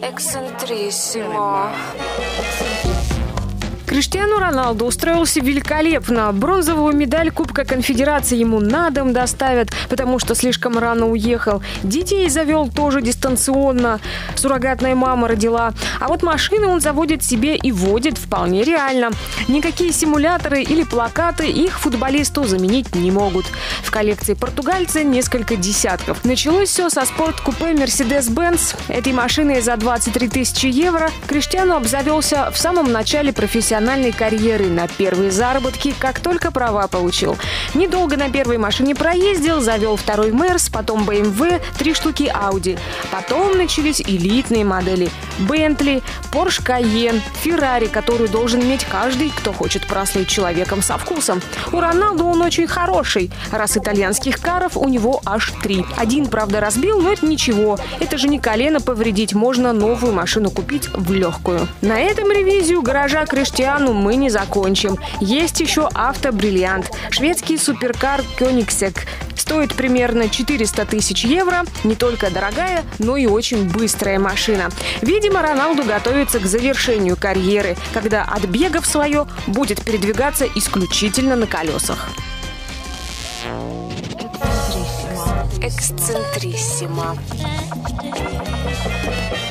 Эксцентриссимо. Криштиану Роналду устроился великолепно. Бронзовую медаль Кубка Конфедерации ему на дом доставят, потому что слишком рано уехал. Детей завел тоже дистанционно. Суррогатная мама родила. А вот машины он заводит себе и водит вполне реально. Никакие симуляторы или плакаты их футболисту заменить не могут. В коллекции португальца несколько десятков. Началось все со спорткупе Mercedes-Benz. Этой машиной за 23 тысячи евро Криштиану обзавелся в самом начале профессиональной карьеры на первые заработки, как только права получил. Недолго на первой машине проездил, завел второй Мерс, потом BMW, 3 штуки Audi. Потом начались элитные модели Bentley, Porsche Cayenne, Ferrari, которую должен иметь каждый, кто хочет прослыть человеком со вкусом. У Роналду он очень хороший, раз итальянских каров у него аж 3. Один, правда, разбил, но это ничего. Это же не колено повредить, можно новую машину купить в легкую. На этом ревизию гаража Криштиану мы не закончим. Есть еще автобриллиант. Шведский суперкар Koenigsegg. Стоит примерно 400 тысяч евро. Не только дорогая, но и очень быстрая машина. Видимо, Роналду готовится к завершению карьеры, когда, отбегав свое, будет передвигаться исключительно на колесах. Эксцентриссимо.